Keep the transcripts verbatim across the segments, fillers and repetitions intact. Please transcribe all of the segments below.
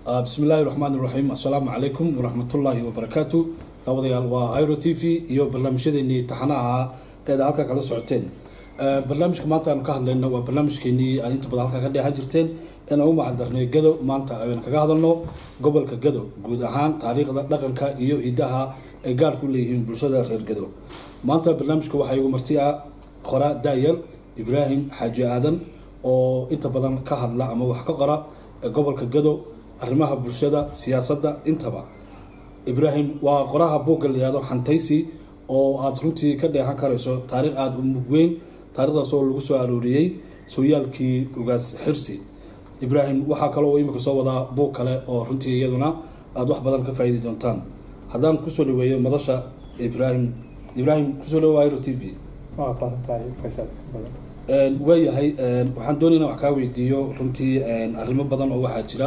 بسم الله الرحمن الرحيم السلام عليكم ورحمة الله وبركاته داوديال waa Airo T V iyo barnaamijyadeennii taxanaha ee halka kala socoteen barnaamijka maanta aan ka hadlayno waa barnaamijkeenii ay inta badan halka ka dhex jirteen in uu macaldarnay Gado maanta ayaan kaga hadalno gobolka Gado guud ahaan taariikhda dhaqanka iyo hidaha ay gaar ku leeyihiin bulshada reer Gado maanta barnaamijku waxa uu martiya qora Daayal Ibrahim Xaaji Aadan oo inta badan ka hadla ama wax ka qora gobolka Gado arrimaha bulshada siyaasadda intaba Ibrahim waa qoraha bogal yaado xantaysi oo aad runtii ka dheehan karayso taariikh aad u mug weyn taariikhdaas oo lagu soo arooriyay sooyaalkii ugaas xirsi Ibrahim waxa kale oo imika soo wada bog kale oo runtii iyaduna aad wax badan ka faa'iidi doontaan hadaan ku soo dhaweeyo madasha Ibrahim Ibrahim ku soo dhaweeyo Airo T V waa faasatahay Faisal badan een wayahay een waxaan doonaynaa wax ka weydiiyo runtii een arrimo badan oo waxa jira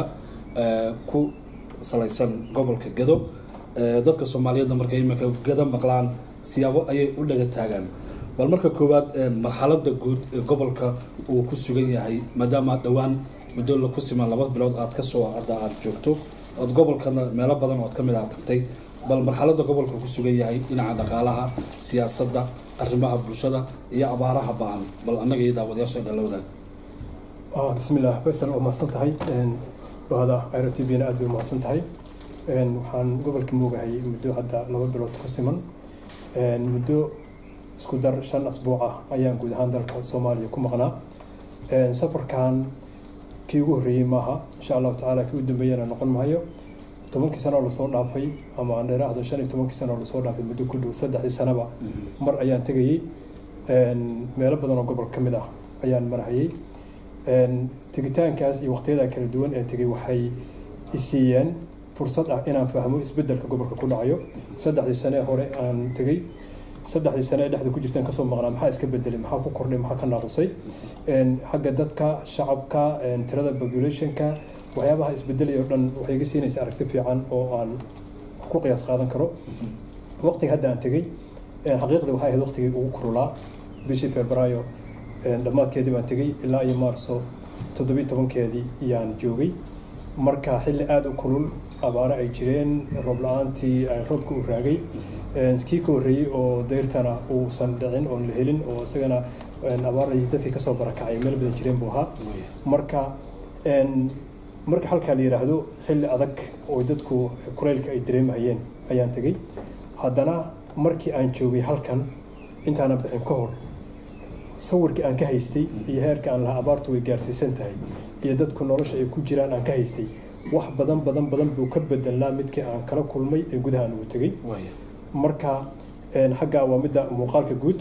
ku salaysan gobolka Gado dadka Soomaaliyeed markay imika Gado maqlaan siyaabo ayay u dhaga taagan bal marka koowaad marxaladda guud ee gobolka uu ku sugan yahay maadaama dhawaan muddo la ku siman laba bilood aad ka soo arda aad joogto oo gobolkana meelo badan oo ka mid ah tagtay bal marxaladda gobolka ku sugan yahay dhinaca dhaqaalaha siyaasadda arrimaha bulshada iyo abaaraha baan bal anaga iyo daawadayaasha dhalowda ah bismillaah Faisal oo mahadsantahay وهذا Airo T V أنا أدري ما صنتهاي إن وحن قبل كم موجة هي مدة هذا لما بلوت قسمان إن مدة سكودر شن أسبوع أيام قد هندر كصوماليا كم غنا إن سفر كان كيوه ري معها إن شاء الله تعالى كيود بينا نقل معايا تمام كسنة ولا صور نافي أما عندنا هذا شان تمام كسنة ولا صور نافي مدة كله سدح سنة بقى مر أيام تجي إن ما بدنا قبل كم ده أيام مرحي إن تجتان كاس وقتها كلا دوان إن تجي وحي إسيان فرصة إن فهموا إسبدل كجبر كل عيو سدح السنة هوري أن تجي سدح السنة ده كل جتان كسر مغرم محاس كبدل محاك وكرني محاك الناقصي إن حاجة دتك شعب كا إن ترى البوبوليشن كا وهي بها إسبدل يردن وهي جسين يسأرك في عن أو عن حقوق يسقاطن كرو وقت هذا أن تجي حقيقة وهاي وقت وكرولا بشي فبراير لما كذي ما تجي إلا أي مارسو تدبي تبون كذي يعني جوجي مركا حل آد وكلول عبارة أي جرين ربلانتي رب كوراجي سكي كوري أو ديرتنا أو صندعين أو الهلين أو سجنا عبارة يدتي كسر بركة مل بدن جرين بوها مركا إن مركا حل كالي رهدو حل أذك أو يدتكو كوريلك أي دريم أيين أيان تجي هذانا مركي أن جوجي حل كان أنت أنا بحين كهر صورك أن كهيستي يهارك أن لها أبارت ويجارسي سنتهاي يدد كل نورش يكون جيران أن كهيستي واحد بدن بدن بدن بيكبد لا متك أن كلا كل مي يجودها أنو تجي مركا إن حاجة ومدة مقارك جود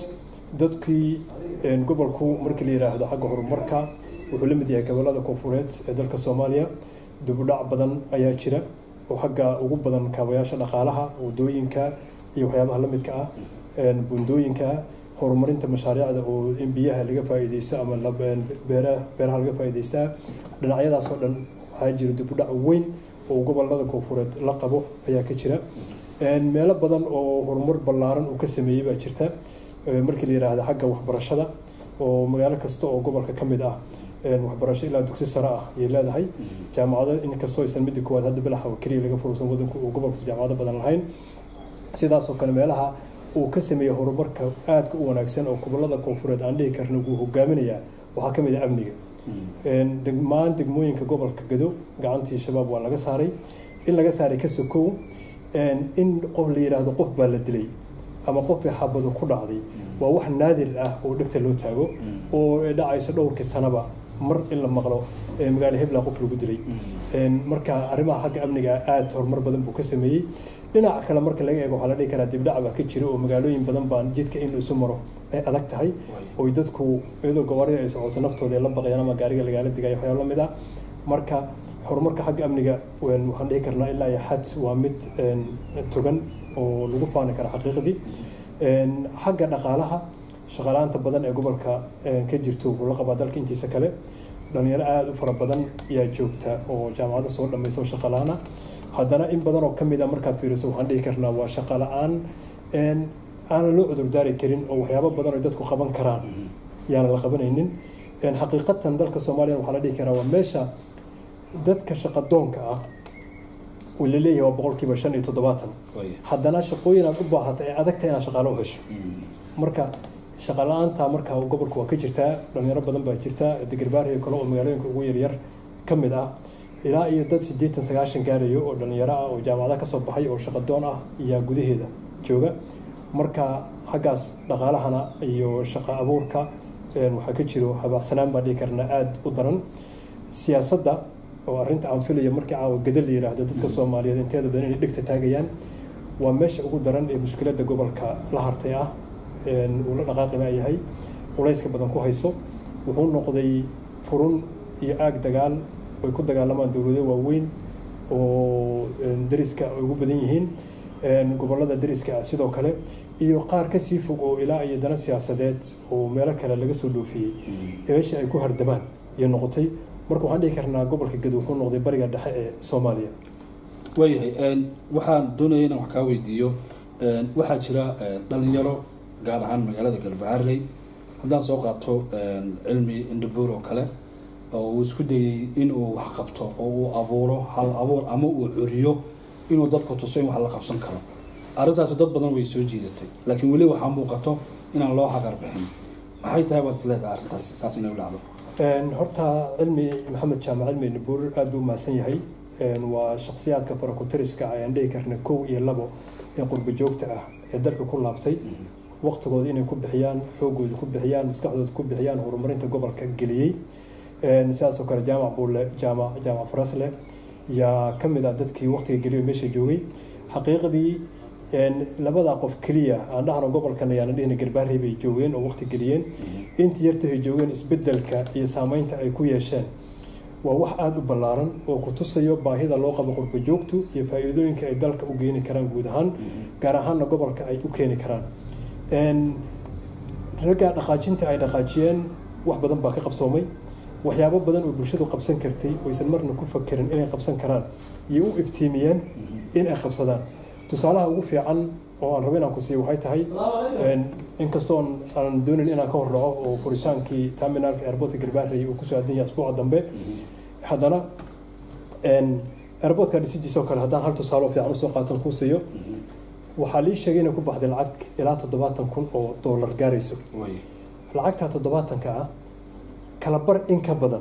دتكي إن قبل كو مركلي راه هذا حاجة هو مركا وحلم ديها كبلاد كوفورات دلك الصومالية دبلع بدن أياشرة وحاجة وجود بدن كوياش نقالها ودوينكا يوحيا مهلمتك إن بندوينكا horumarinta mashaariicda oo in biyaha laga faa'iideysto ama la beeraha beeraha laga faa'iideysto dhinacyadaas oo dhan waxa jira dib u dhac weyn oo gobolada koonfureed la qabo ayaa ka jira een meelo badan oo horumar ballaaran uu ka sameeyay baa jirta markii la yiraahdo xagga waxbarashada oo magaalo kasta oo gobolka ka mid ah een waxbarasho ilaa dugsi sare ah ay leedahay jaamacado in kastoo aysan mid koowaad hadda bilaha oo kaliya laga fursan wadanku oo gobolka jaamacado badan lahayn sidaas oo kale meelaha oo ka sameeyay horumarka aad ka wanaagsan oo gobolada koonfureed aan dhigi karno uu hogaaminaya waxa ka mid ah amniga een degmaan degmooyinka gobolka Gado gacantii shabaab waa laga saaray in laga saaray ka sokow een in qof la yiraahdo qof baa la dilay ama qof xabado ku dhacday waa wax naadir ah oo dhigta loo taago oo dhacaysa dhowrkii sanaba mar in la maqlo ee magaalo hebla qof lagu dilay een marka arrimaha xagga amniga aad horumar badan buu ka sameeyay dhinaca kale marka laga eego waxa la dhigi karaa dib dhac ba ka jiro oo magaalooyin badan baan jidka in isu maro ay adag tahay oo dadku iyadoo gawaarida ay socoto naftooda la baqayaan ama gaariga laga digayo waxyaabo la mid ah marka horumarka xagga amniga waxaan dhigi karnaa ilaa ay xad waa mid togan oo lagu faani karo xaqiiqdii een xagga dhaqaalaha shaqalaanta badan ee gobolka ka jirto oo la qaba dalka intiisa kale dhalinyaro aad u fara badan ayaa joogta oo jaamacada soo dhamayso shaqalaana haddana in badan oo kamid ah markaad fiiriso waxaan dhigi karnaa waa shaqo la'aan een aan loo cudur daari karin oo waxyaabo badan oo dadku qaban karaan yaan la qabanaynin een xaqiiqatan dalka Soomaaliya waxa la dhigi karaa waa meesha dadka shaqo doonka ah oo la leeyahay waa boqolkiiba shan iyo toddobaatan haddana shaqooyin aad u baahato ee adagta inaad shaqaalo u hesho marka shaqo la'aanta marka gobolku waa ka jirtaa dhalinyaro badan baa jirta Garbaare kale oo magaalooyinka ugu yar yar ka mid ah ilaa iyo dad siddeetan sagaashan gaarayo oo dhalinyaro ah oo jaamacadaha ka soo baxay oo shaqo doon ah iyo gudaheeda jooga marka xaggaas dhaqaalahana iyo shaqo abuurka waxa ka jiro habacsanaan baa dhigi karna aad u daran siyaasadda oo arrinta aan filayo markii caawa gadal yiraahdo dadka Soomaaliyeed inteeda badan inay dhigta taagayaan waa meesha ugu daran ee mushkiladda gobolka la hartay ah ee uu la dhaqaaqina yahay culayska badan ku hayso wuxuu noqday furun iyo aag dagaal oo ku dagaalamaan dawladaha waaweyn oo dariska ugu badan yihiin gobolada dariska sidoo kale iyo qaar ka sii fog oo ilaa iyo dana siyaasadeed oo meelo kale laga soo dhoofiyay meesha ay ku hardamaan iyo noqotay marka waxaan dhihi karnaa gobolka Gadow wuxuu noqday bariga dhexe ee Soomaaliya waayahay waxaan doonayaa inaan wax ka weydiiyo waxaa jira dhalinyaro gaar ahaan magaalada Galbaharley haddaan soo qaato cilmi indhabuur oo kale oo uu isku dayay inuu wax qabto oo uu abuuro hal abuur ama uu curiyo inuu dadku tuso in wax la qabsan karo arrintaas dad badan way soo jiidatay laakiin wali waxa muuqato inaan loo hagar bixin maxay tahay wad isleedahay arrintaas saas inay u dhacdo een horta cilmi maxamed jaamac cilmi indhabuur aad u maasan yahay een waa shakhsiyaadka barakutiriska ayaan dhihi karnaa kow iyo labo ee qurbo joogta ah ee dalka ku laabtay waqtigooda inay ku bixiyaan xoogooda ku bixiyaan maskaxdooda ku bixiyaan horumarinta gobolka geliyay een sidaas oo kale jaamac buule jaamac jaamac farasle yaa kamid ah dadkii waqtiga geliyay meesha joogay xaqiiqadii een labada qof kaliya aan dhahno gobolkan ayaan dhihna Garbaare bay joogeen oo waqti geliyeen intii yarta ay joogeen isbedelka iyo saameynta ay ku yeesheen waa wax aad u ballaaran oo ku tusayo baahida loo qabo qurbo joogtu iyo faa'iidooyinka ay dalka u geeni karaan guud ahaan gaar ahaan gobolka ay u keeni karaan een raga dhaqaajinta ay dhaqaajiyeen wax badan baa ka qabsoomay waxyaabo badan oo bulshadu qabsan kartay oo aysan marna ku fakirin inay qabsan karaan iyo u iftiimiyeen in ay qabsadaan tusaalaha ugu fiican oo aan rabay inaan ku siiyo waxay tahay in kastoo aan doonin inaan ka horraco oo furitaankii terminalka airportka Garbaare uu ku soo aadan yahay asbuuca dambe haddana een airportka dhisidiisa oo kale haddaan hal tusaale fiican u soo qaato ku siiyo waxaa lii sheegay inay ku baxday lacag ilaa toddobaatan kun oo dollar gaarayso lacagta toddobaatanka ah kala bar in ka badan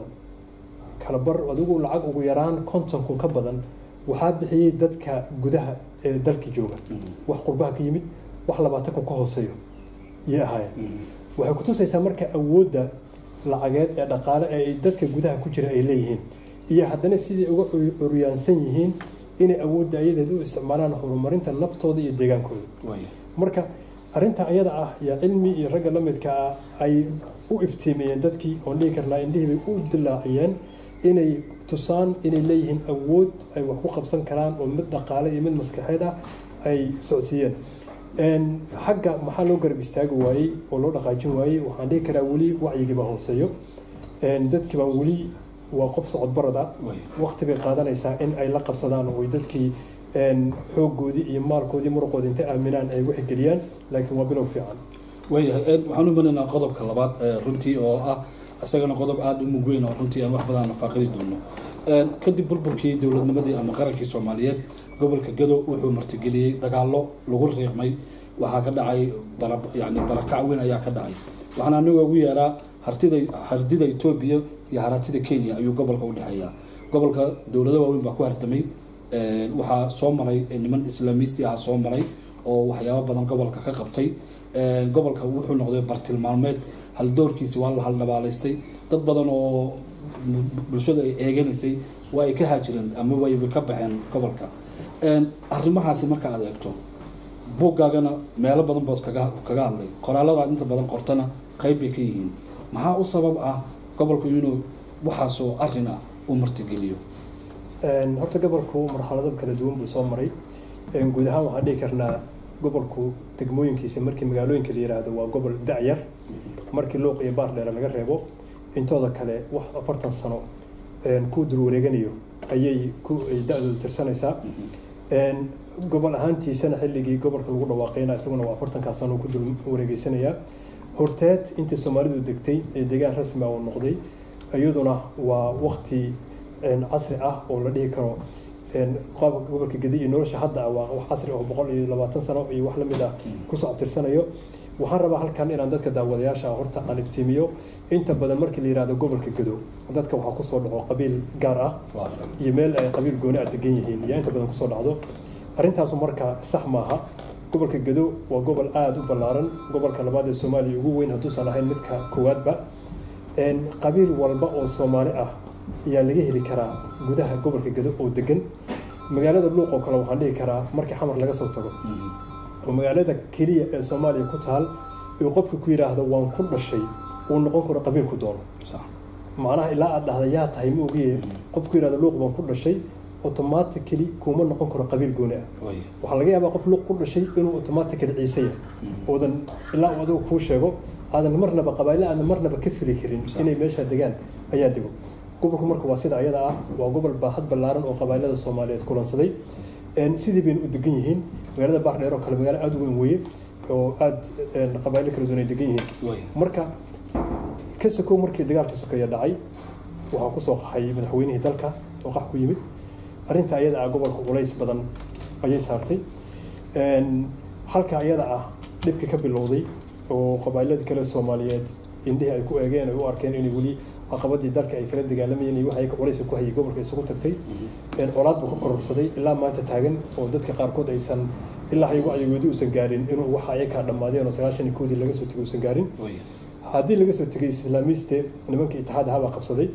kala bar adigu lacag ugu yaraan konton kun ka badan waxaa bixiyay dadka gudaha ee dalka jooga wax qurbaha ka yimid wax labaatan kun ka hooseeyo yahay waxay ku tusaysaa marka awoodda lacageed ee dhaqaale ee dadka gudaha ku jira ay leeyihiin iyo haddana sidii uga curyaansan yihiin inay awoodda ayadeed u isticmaalaan horumarinta naftooda iyo deegaankooda marka arrinta ayada ah iyo cilmi iyo ragga la midka ah ay u iftiimiyeen dadkii oo dhihi karnaa indhihii bay u dilaaciyeen inay tusaan inay leeyihiin awood ay wax ku qabsan karaan oo mid dhaqaale iyo mid maskaxeed ah ay socodsiiyeen een xagga maxaa loo garab istaagi waayey oo loo dhaqaajin waayey waxaan dhihi karaa weli wacyigiiba hooseeyo een dadkii baa weli waa qof socod barad ah waqti bay qaadanaysaa in ay la qabsadaan oo dadkii een xooggoodii iyo maalkoodii muruqoodii inta aaminaan ay wax geliyaan laakiin waa bilow fiican waayahay waxaan u manaynaa qodobka labaad runtii oo ah asagana qodob aad u mug weyn oo runtii aan wax badan nafaaqadi doono kadib burburkii dowladnimadii ama qarankii Soomaaliyeed gobolka Gadow wuxuu martigeliyay dagaallo lagu riixmay waxa ka dhacay yani barakac weyn ayaa ka dhacay waxaan anigu ugu yeeraa hartida hardida Itoobiya iyo hartida Kenya ayuu gobolka u dhaxeeyaa gobolka dowladda waaweyn baa ku hardamay waxa soo maray niman islaamisti ah soo maray oo waxyaabo badan gobolka ka qabtay gobolka wuxuu noqday bartilmaameed hal doorkiisa waa la hal dhabaalaystay dad badan oo bulshada ay eeganeysay waa ay ka haajireen ama way ka baxeen gobolka een arrimahaasi marka aad eegto buugaagana meelo badan boos kaga kaga hadlay qoraalada inta badan qortana qayb bay ka yihiin maxaa u sabab ah gobolku inuu waxaas oo arrin ah u martigeliyo een horta gobolku marxalado kala duwan buu soo maray een guud ahaan waxaan dhihi karnaa gobolku degmooyinkiisa markii magaalooyinka la yiraahdo waa gobol dacyar markii loo qiyo baar dheer laga reebo intooda kale wax afartan sano een ku dur wareeganayo ayay ku da'doodu tirsanaysaa een gobol ahaantiisana xilligii gobolka lagu dhawaaqayna isaguna waa afartan ka sano ku dur wareegaysanaya horteed intii Soomaalidu degtay ee deegaan rasmi ah oo noqday ayaduna waa waqti een casri ah oo la dhihi karo qaabka gobolka Gedi iyo nolosha hadda waa wax casri ah oo boqol iyo labaatan sano iyo wax la mid ah ku soo abtirsanayo waxaan rabaa halkan inaan dadka daawadayaasha horta aan iftiimiyo inta badan markii la yiraahdo gobolka Gedo dadka waxa ku soo dhaco qabiil gaar ah iyo meel ay qabiil gooni ah degan yihiin iyo inta badan ku soo dhacdo arrintaas marka sax maaha gobolka Gedo waa gobol aad u ballaaran gobolka labaad ee Soomaaliya ugu weyn hadduu san ahayn midka koowaadba een qabiil walba oo Soomaali ah ayaa laga heli karaa gudaha gobolka Gedo oo degan magaalada Luuq oo kale waxaan dhihi karaa markii xamar laga soo tago magaalada kaliya ee Soomaaliya ku taal ee qofku ku yiraahdo waan ku dhashay oo noqon karo qabiil ku doono sax macnaha ilaa aad dhahdayaa tahay ma ogiye qofku yiraahdo Luuq baan ku dhashay automatically kuma noqon karo qabiil gooni ah waxa laga yaabaa qof Luuq ku dhashay inuu automatically ciisay oo dan ilaa uu ku sheego aadan marnaba qabaayla aan marnaba ka fili karin inay meesha degaan ayaa dego gobolku marka waa sida ayada ah waa gobol baahad ballaaran oo qabaylada Soomaaliyeed kulansaday een sidii bay u degan yihiin magaalada Baardheer oo kale magaalo aad u weyn weeye oo aad qabaylo kala duwan ay degan yihiin marka ka soo markii dagaalka sokeeye dhacay waxa ku soo qaxay madaxweynihii dalka oo qax ku yimid arrinta ayada ah gobolka culays badan ayay saartay een halka ayada ah dhibka ka bilowday oo qabaylada kale Soomaaliyeed indhihi ay ku eegeen ay u arkeen inay wali caqabadii dalka ay kala dagaalamayeen iyo waxa ay ka culays ku hayay gobolka isugu tagtay een colaad buu ka kororsaday ilaa maanta taagan oo dadka qaar kood aysan ilaa ay wacyigoodii uusan gaarin inuu waxa ay ka dhamaadeen oo sagaashan iyo kow dii laga soo tagay uusan gaarin haddii laga soo tagay islaamiiste nimanka itixaad ahaa baa qabsaday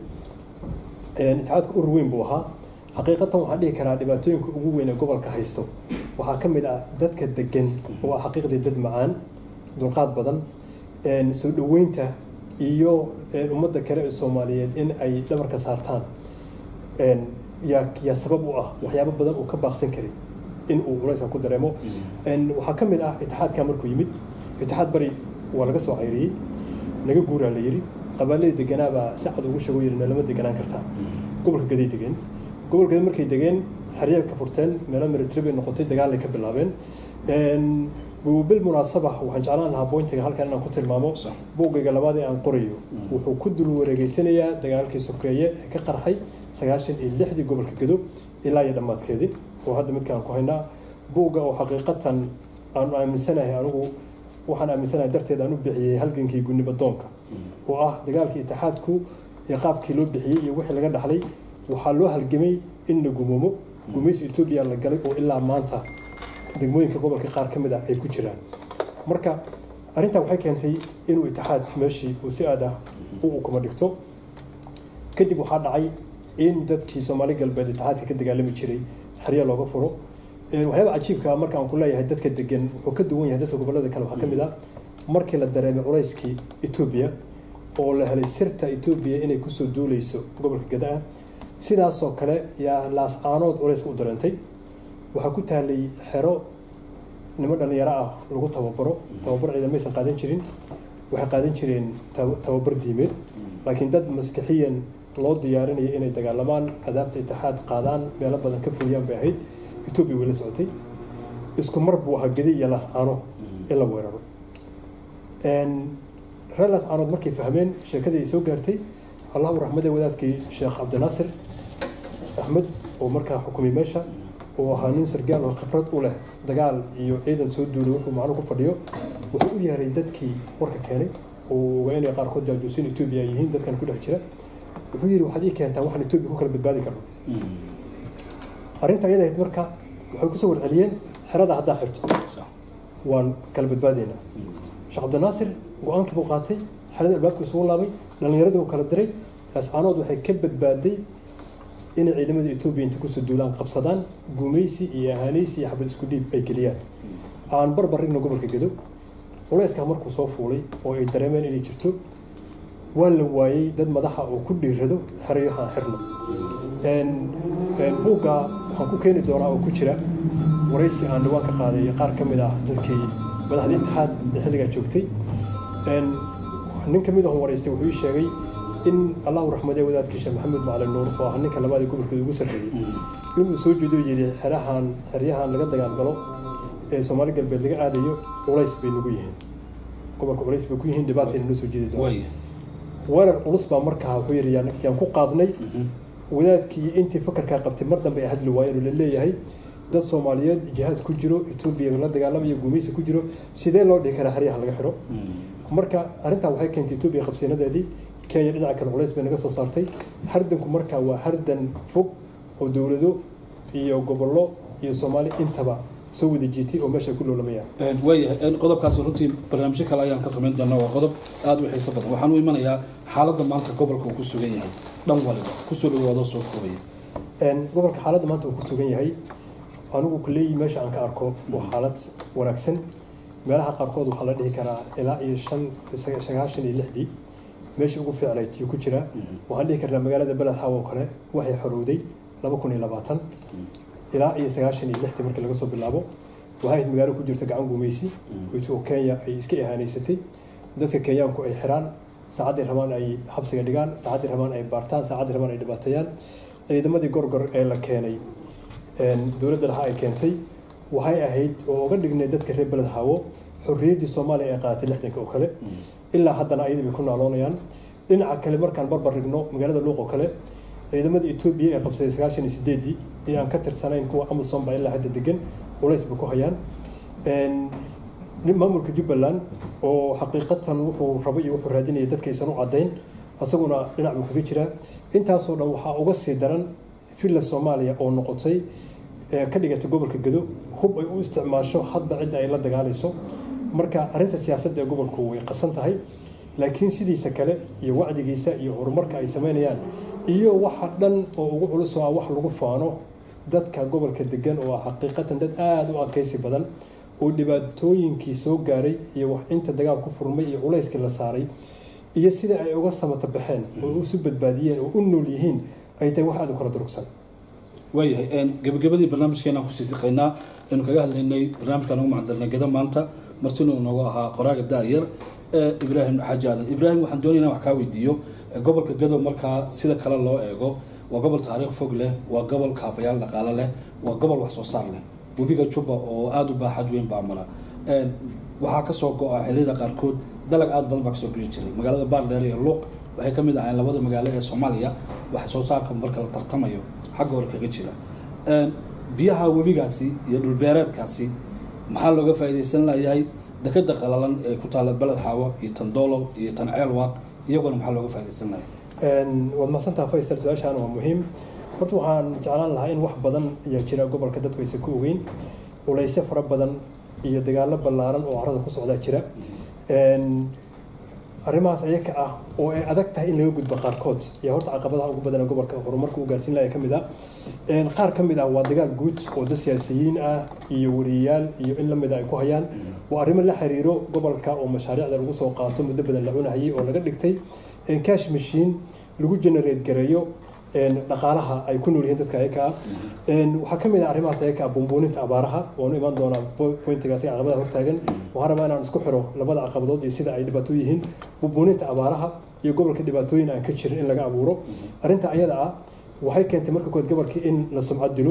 een itixaadka urur weyn buu ahaa xaqiiqatan waxaan dhihi karaa dhibaatooyinka ugu weyn ee gobolka haysto waxaa ka mid ah dadka degan oo ah xaqiiqdii dad macaan dulqaad badan een soo dhaweynta iyo ummadda kale ee Soomaaliyeed in ay dhabarka saartaan een ya ya sabab u ah waxyaabo badan oo ka baaqsan kari in uu culays ku dareemo een waxa ka mid ah itixaadka markuu yimid itixaad bari waa laga soo cayriyay naga guuraa la yiri qabalayda deganaaba saacad ugu shago yiri lama deganaan kartaa gobolka Gaday degan gobolka Gaday markay degeen xariir ka furteen meelo military noqotay dagaal ay ka bilaabeen een بالمناسبة وحن جعلنا لها بوينتي هالكان أنا كنت المامو بوجي جلبادي عن قريو وكدل ورجيسينيا دجال كسكرية كقرحي سجاشن اللي حدي قبل كجدو إلا يدمات كذي وهذا متكان كهنا بوجا وحقيقة أنا من سنة أنا وحنا من سنة درت هذا نبحي هالجن كي يقولني بدونك وآه دجال كي اتحادكو يقاب كيلو بحي يوحي لقد حلي وحلوها الجميع إنه جمومو جميس إثيوبيا اللي قالك وإلا مانتا degmooyinka gobolka qaar kamid ah ay ku jiraan marka arinta waxay keentay inuu itixaad meeshii uu si aad ah uu kuma dhigto kadib waxa dhacay in dadkii Soomaali galbeed itixaadka ka dagaalami jiray xariya looga furo ee waxyaabo cajiibka marka aan ku leeyahay dadka degan wuxuu ka duwan yahay dadka gobolada kale waxa kamid ah markii la dareemay culayskii Itoobiya oo la helay sirta Itoobiya inay ku soo duuleyso gobolka Gadaa sidaas oo kale yaa laas aanood culays u dareentay waxa ku taalay xero nimo dhalinyaro ah lagu tababaro tababar ciidamaysan qaadan jirin waxa qaadan jireen tababar diimeed laakiin dad maskaxiyan loo diyaarinaya inay dagaalamaan adaabta itixaad qaadaan meelo badan ka fuliyaan bay ahayd Itoobiya weli socotay isku mar buu ahaa Gaday iyo laas aano ila weeraro een reelaas aanood markay fahmeen sheekadii soo gaartay Allahu raxmada wadaadkii Sheekh Cabdinaasir Ahmed oo markaa xukumay meesha وهانين سرقان وخبرات أولى دجال يو عيدا سود دولو ومعناه كفرديو وهو يهري دتكي ورك كاني وين يقار خد جالسين إثيوبيا يهين دت كان كل حجرة وهو يروح حديث كان تواحد إثيوبيا هو كان بتبادي كله أرنت عيدا يتمركا وهو كسور عليين حرادة هذا حرته وان كان بتبادينا شيخ عبد الناصر وأنك بقاتي حرادة الباب كسور لابي لأن يرده وكان دري بس أنا وحي كبت بادي إن عيدمد إثيوبيا أنت كسر دولان قبصدان قوميسي يا هانيسي حبل سكودي أي كليان عن بربر إنه قبل كده ولا يسكع مركو صوفولي أو يدرمن اللي جرتو ولا واي دد مدحة أو كل يردو حريها حرنا إن إن بوجا حكوا كين الدورة أو كشرة ورئيسي عن دوان كقاضي يقار كم ده ذكي مدح الاتحاد الحلقة جوكتي إن نكمل ده هو رئيسي وهو الشيء إن الله رحمة وذات كشف محمد مع النور فهني كلام هذا كبر كده يقصر لي يوم سوجدوا يجري حرهان حريهان لقد دجال قالوا Soomaali galbeed laga aadayo culays bay nagu yihiin gobolka culays bay ku yihiin dhibaato inuu soo jeedo weerar culus baa markaa wuxuu yiri yaan ku qaadnay wadaadkii intii fakarkaa qabtay mar dambe ay hadli waayeen oo la leeyahay dad Soomaaliyeed jihaad ku jiro Ethiopia la dagaalamaya gumaysi ku jiro sidee loo dhigi karaa xariyaha laga xiro marka arinta waxay keentay Ethiopia qabsiinadeedii Kenya dhinaca kale culays bay naga soo saartay hardanku marka waa hardan fog oo dawlado iyo gobollo iyo Soomaali intaba soo wada jiitay oo meesha ku loolamayaan way qodobkaas runtii barnaamijyo kale ayaan ka sameyn doonaa waa qodob aad u xiiso badan waxaan u imanayaa xaaladda maanta gobolka uu ku sugan yahay dhan waliba ku soo dhawaado soo koobaya een gobolka xaaladda maanta uu ku sugan yahay anigu kulay meesha aan ka arko waa xaalad wanaagsan meelaha qaarkood waxa la dhihi karaa ilaa iyo shan sagaashan iyo lix meesha ugu fiicnayd ku jira waxaan dhihi karnaa magaalada Balad Xawo kale waxay xorowday laba kun iyo labaatan ilaa iyo sagaashan iyo lix markii laga soo bilaabo waxay magaalo ku jirta gacan gumaysi oo Kenya ay iska ihaaneysatay dadka Kenyaanku ay xiraan saacadii rabaan ay xabsiga dhigaan saacadii rabaan ay baartaan saacadii rabaan ay dhibaatayaan ciidamadii gorgor ee la keenay een dawladda laha ay keentay waxay ahayd oo uga dhignay dadka reer Balad Xawo xorriyadii Soomaaliya ay qaadatay lixdanka oo kale ilaa haddana ayadii ku nooloonayaan dhinaca kale markaan barbar dhigno magaalada Luuq oo kale ciidamada Ethiopia ee qabsaday sagaashan iyo sideed ee aan ka tirsanayn kuwa Amazon ba ilaa hadda degan culays ku hayaan een maamulka Jubbaland oo xaqiiqatan wuxuu rabay iyo wuxuu raadinayay dadka aysan u cadeyn asaguna dhinac buu kaga jira intaas oo dhan waxa uga sii daran filla Soomaaliya oo noqotay ka dhigatay gobolka Gado hub ay u isticmaasho hadba cid ay la dagaalayso marka arinta siyaasadda ee gobolku way qasan tahay laakiin sidiisa kale iyo wacdigiisa iyo horumarka ay sameynayaan iyo waxa dhan oo ugu culus oo wax lagu faano dadka gobolka degan oo xaqiiqatan dad aad u adkaysi badan oo dhibaatooyinkii soo gaaray iyo wax inta dagaal ku furmay iyo culayskii la saaray iyo sida ay uga samata baxeen oo u soo badbaadiyeen oo u nool yihiin ay tahay wax aad u kala durugsan waayahay een gabagabadii barnaamijkeena ku sii siqaynaa inuu kaga hadlaynay barnaamijkan ugu macdalnay gada maanta martina uu noogu ahaa qoraaga daayar ee Ibraahim Xaaji Aadan Ibraahim waxaan doonaynaa wax ka weydiiyo gobolka Gado marka sida kale loo eego waa gobol taariikh fog leh waa gobol kaabayaal dhaqaale leh waa gobol wax soo saar leh webiga Juba oo aad u baaxad weyn baa mara een waxa ka soo go'ay xilliyada qaarkood dalag aad badan baa ka soo geli jiray magaalada Baardheer iyo Luuq waxay ka mid ahaayeen labada magaalo ee Soomaaliya wax soo saarka marka la tartamayo xagga hore kaga jira een biyaha webigaasi iyo dhul beereedkaasi maxaa looga faa'iideysan lahayd dekada qalalan ee ku taala Balad Xawo iyo Tandoolo iyo Tanceelwaaq iyaguna maxaa looga faa'iideysan lahayd een wad ma santa Faysal su'aashan waa muhiim horta waxaan jeclaan lahaa in wax badan ayaa jira gobolka dadku ay ku ogeyn culayse fara badan iyo dagaalo ballaaran oo carrada ku socda jira een arrimahaas ayaka ah oo ay adag tahay in laga gudbo qaarkood iyo horta caqabadaha ugu badan ee gobolka horumarka uu gaarsiin lahayd kamid ah een qaar kamid ah waa dagaal guud oo dad siyaasiyiin ah iyo wariyaal iyo in lamid ay ku hayaan waa arrimo la xiriiro gobolka oo mashaariicda lagu soo qaato muddo badan la cunayay oo laga dhigtay in cash machine lagu generate gareeyo een dhaqaalaha ay ku nool yihiin dadka ayaka een waxa kamid ah arrimahaas ayaka bumbuuninta abaaraha oo iman doona pointigaas ay caqabadaha hortaagan waxaan rabaa inaan isku xiro labada caqabadood iyo sida ay dhibaato yihiin bumbuuninta abaaraha iyo gobolka dhibaatooyin aan ka jirin in laga abuuro arinta ayada ah waxay keentay marka kood gobolka in la sumcad dilo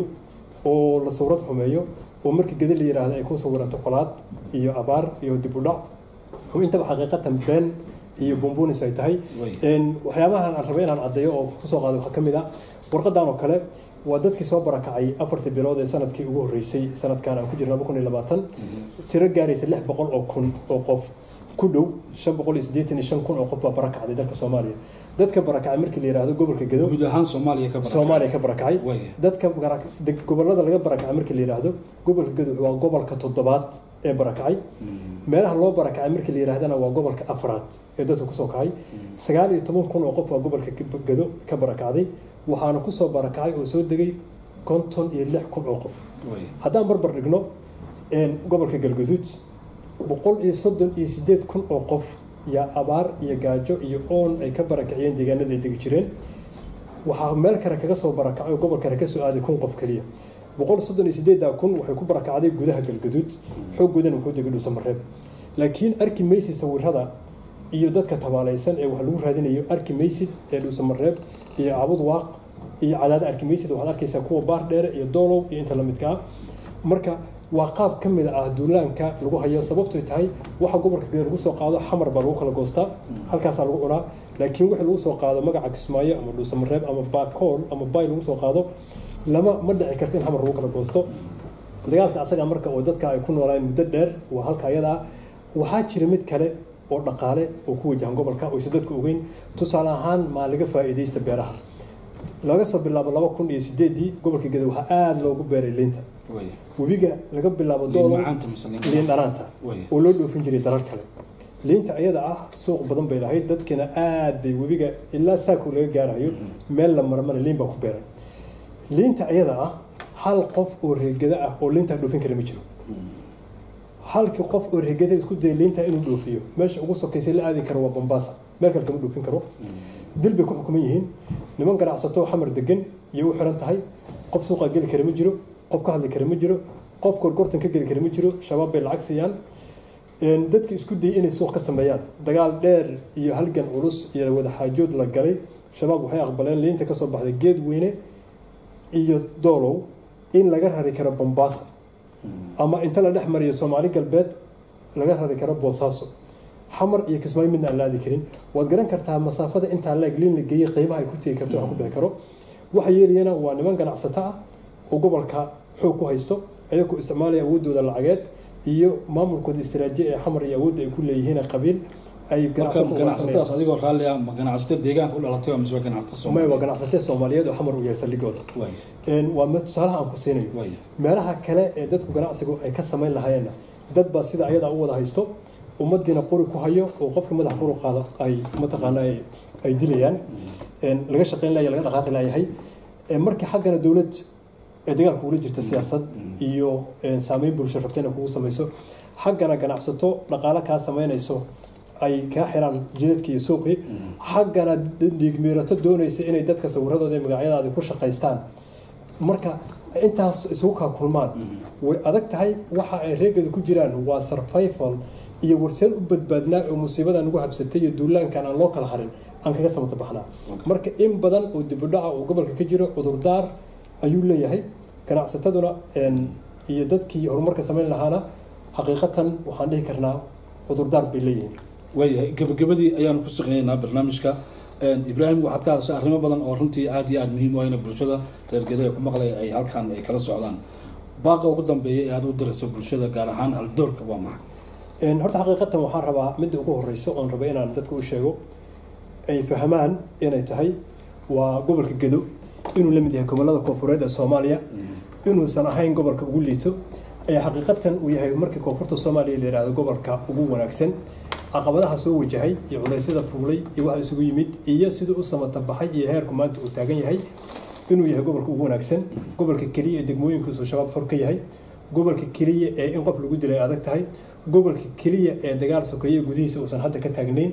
oo la sawrad xumeeyo oo markii Gado la yiraahdo ay ku sawiranto qolaad iyo abaar iyo dib u dhac oo inta xaqiiqatan been iyo bumbuunis ay tahay een waxyaabahan aan rabay inaan cadeeyo oo ku soo qaado waxa kamid ah warqadan oo kale waa dadkii soo barakacay afartii bilood ee sanadkii ugu horeysay sanadkan aan ku jirnaa laba kun iyo labaatan tiro gaaraysa lix boqol oo kun oo qof ku dhow shan boqol iyo siddeetan iyo shan kun oo qof baa barakacay dalka Soomaaliya dadka barakacay markii la yiraahdo gobolka Gado guud ahaan Soomaaliya ka barakacay Soomaaliya ka barakacay dadka gobolada laga barakacay markii la yiraahdo gobolka Gado waa gobolka toddobaad ee barakacay meelaha loo barakacay markii la yiraahdana waa gobolka afraad ee dadku ku soo kacay sagaal iyo toban kun oo qof waa gobolka Gado ka barakacday waxaana ku soo barakacay oo soo degay konton iyo lix kun oo qof haddaan barbar dhigno een gobolka Galgaduud boqol iyo soddon iyo siddeed kun oo qof ya abaar iyo gaajo iyo oon ay ka barakaciyeen deegaanada ay degi jireen waxa meel kale kaga soo barakacay gobolka ka soo aaday kun qof kaliya boqol soddon iyo siddeed kun waxay ku barakacday gudaha Galgaduud xoogoodan wuxuu degay Dhuusamareeb laakiin arki maysi sawirada iyo dadka tabaalaysan ee wax lagu raadinayo arki maysid ee Dhuusamareeb iyo Cabud Waaq iyo Cadaad arki maysid waxaad arkaysaa kuwa Baardheer iyo Doolow iyo inta la midka marka waa qaab ka mid ah duulaanka lagu hayo sababtoo tahay waxa gobolka Gedo lagu soo qaado xamar baa lagu kala goostaa halkaas lagu cunaa laakiin waxa lagu soo qaado magaca Kismaayo ama Dhuusamareeb ama Baakool ama Bay lagu soo qaado lama ma dhici karto in xamar lagu kala goosto dagaalka asaga marka oo dadka ay ku noolaan muddo dheer waa halka ayada waxaa jira mid kale oo dhaqaale oo ku wajahan gobolka oo dadku ogeyn tusaale ahaan ma laga faa'iideysta beeraha laga soo bilaabo laba kun iyo sideed gobolka Gedo waxa aad loogu beeray liinta webiga laga bilaabo doolo liin dhanaanta oo loo dhoofin jiray dalal kale liinta ayada ah suuq badan bay lahayd dadkina aad bay webiga ilaa saako laga gaarayo meel la marmar liin baa ku beeran liinta ayada ah hal qof oo reegada ah oo liinta dhoofin kara ma jiro halkii qof oo reegada isku day liinta inuu dhoofiyo meesha ugu sokaysay la aadi karo waa Mombasa meel kale kama dhoofin karo dil bay ku xukuman yihiin niman ganacsato xamar degan iyo u xiran tahay qof suuqa gali kara ma jiro qof ka hadli kara ma jiro qof gorgortan ka gali kara ma jiro shabaab bay lacag siiyaan een dadka isku day inay suuq ka sameeyaan dagaal dheer iyo halgan culus iyo wada xaajood la galay shabaab waxay aqbaleen liinta ka soo baxday geed weyne iyo doolow in laga rari karo Mombasa ama inta la dhex mariyo Soomaali galbeed laga rari karo Boosaaso xamar iyo Kismaayo midna aan la aadi karin waad garan kartaa masaafada inta la liin la geeyay qiimaha ay ku tagi karto wax ku bixi karo waxa yeeliyana waa niman ganacsato ah oo gobolka xoog ku haysto ayagoo isticmaalaya awoodooda lacageed iyo maamulkooda istiraatiiji ee xamar iyo awood ay ku leeyihiin qabiil ay ganacsatada adigoo raalli ah ma ganacsatada deegaanka u dhalatay ama soo ganacsatada Soomaaliyeed waa ganacsatada Soomaaliyeed oo xamar u yeeshay ligooda een waa mid salaha aan ku siinayo meelaha kale ee dadku ganacsigu ay ka sameyn lahaayeen dad ba sida ayada u wada haysto ummadina qori ku hayo oo qofka madax qori qaado ay mataqaana ay dilayaan een laga shaqeyn lahayo laga dhaqaaqi lahayahay ee markii xaggana dawlad ee dagaalku ula jirta siyaasad iyo saameyn bulsho rabtayna kugu samayso xaggana ganacsato dhaqaale ka sameynayso ay ka xiraan jidadka iyo suuqi xaggana digmeerato doonaysa inay dadka sawirradooda iyo magacyadooda ku shaqeystaan marka intaas isugu ka kulmaan way adag tahay waxa ay reegada ku jiraan waa survival iyo warseen u badbaadnaa oo musiibada nagu habsatay iyo duulaankan aan loo kala harin aan kaga samata baxnaa marka in badan oo dib u dhaca oo gobolka ka jiro cudurdaar ayuu leeyahay ganacsataduna iyo dadkii horumarka sameyn lahaana xaqiiqatan waxaan dhihi karnaa cudurdaar bay leeyihiin way gabagabadii ayaan ku shaqeynaa barnaamijka Ibrahim waxaad ka hadashay arrimo badan oo runtii aad iyo aad muhiim u ah in bulshada reer Gedo ay ku maqlay ay halkan ay kala socdaan baaqa ugu dambeeyay ee aad u dirayso bulshada gaar ahaan hal doorka waa maxay een horta xaqiiqatan waxaan rabaa mid ugu horeyso oo rabay inaan dadku u sheego ay fahmaan inay tahay waa gobolka Gedo inuu la mid yahay gobolada koonfureed ee Soomaaliya inuu san ahayn gobolka ugu liito ay xaqiiqatan uu yahay markii koonfurta Soomaaliya la yiraahdo gobolka ugu wanaagsan caqabadaha soo wajahay iyo culaysyada fuulay iyo waxa isugu yimid iyo sidoo u samata baxay iyo heerku maanta uu taagan yahay inuu yahay gobolka ugu wanaagsan gobolka kaliya degmooyinkiisu shabaab xor ka yahay gobolka kaliya ee in qof lagu dilay adag tahay gobolka kaliya ee dagaal sokeeye gudihiisa uusan hadda ka taagnayn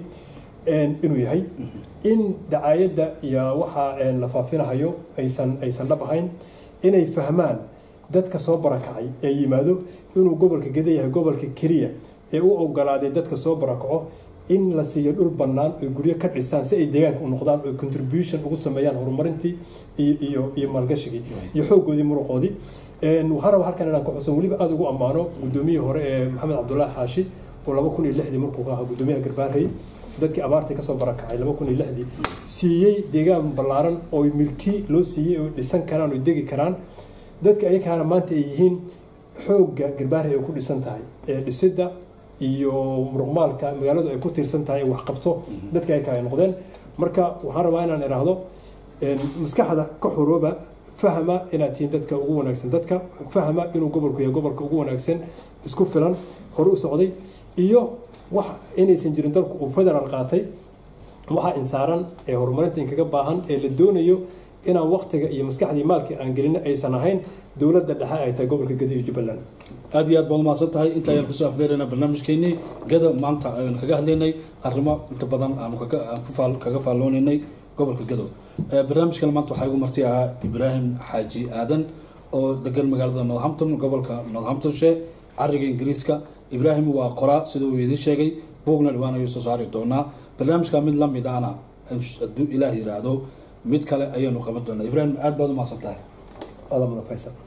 inuu yahay in dacaayada iyo waxa la faafinayo aysan aysan dhabahayn inay fahmaan dadka soo barakacay ee yimaado inuu gobolka Gedo yahay gobolka kaliya ee u ogolaaday dadka soo barakaco in la siiyo dhul bannaan oo guryo ka dhisaan si ay deegaanka u noqdaan oo contribution ugu sameeyaan horumarintii iyo iyo iyo maalgashigii iyo xooggoodii muruqoodii een waxaan rabaa halkan inaan ku xusan waliba aad ugu ammaano gudoomiyihii hore ee Maxamed Cabdullaahi Xaashi oo laba kun iyo lixdii markuu ahaa gudoomiyaha Garbaarey dadkii abaartay ka soo barakacay laba kun iyo lixdii siiyay deegaan ballaaran oo milki loo siiyay oo dhisan karaan oo degi karaan dadka ay kaana maanta ay yihiin xoogga Garbaarey oo ku dhisan tahay ee dhisida iyo muruqmaalka magaaladu ay ku tiirsan tahay wax qabto dadka ay kala noqdeen marka waxaan rabaa inaan iraahdo een maskaxda ka xorooba fahma inaad tiin dadka ugu wanaagsan dadka fahma inuu gobolku yahay gobolka ugu wanaagsan isku filan hore u socday iyo wax inaysan jirin dalku uu federal qaatay waxa insaaran ee horumarinta in kaga baahan ee la doonayo inaan waqtiga iyo maskaxdii maalkii aan gelin aysan ahayn dawladda dhexe ay tahay gobolka Gedo iyo Jubbaland aad iyo aad baad mahadsan tahay inta ayaan kusoo afbeerayna barnaamijkeennii Gedo maanta ayaan kaga hadlaynay arrimo inta badan aan kaga ku faal kaga faalloonaynay gobolka Gedo barnaamijkan maanta waxaa igu marti ahaa Ibrahim Xaaji Aadan oo degan magaalada Northampton gobolka Northamptonshire ariga Ingiriiska Ibrahim waa qoraa sida uu idin sheegay buugna dhawaan ayuu soo saari doonaa barnaamijka mid la mid ahna hadduu Ilaahay yiraahdo mid kale ayaanu qaban doonaa Ibrahim aad baad u mahadsan tahay adamada Faysal